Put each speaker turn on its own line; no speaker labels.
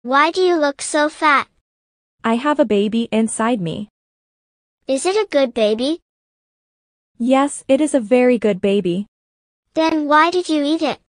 Why do you look so fat?
I have a baby inside me.
Is it a good baby?
Yes, it is a very good baby.
Then why did you eat it?